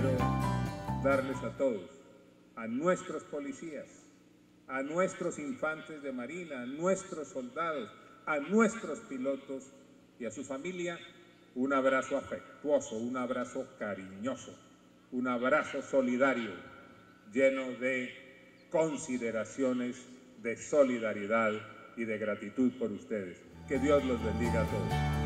quiero darles a todos, a nuestros policías, a nuestros infantes de marina, a nuestros soldados, a nuestros pilotos y a su familia, un abrazo afectuoso, un abrazo cariñoso, un abrazo solidario, lleno de consideraciones, de solidaridad y de gratitud por ustedes. Que Dios los bendiga a todos.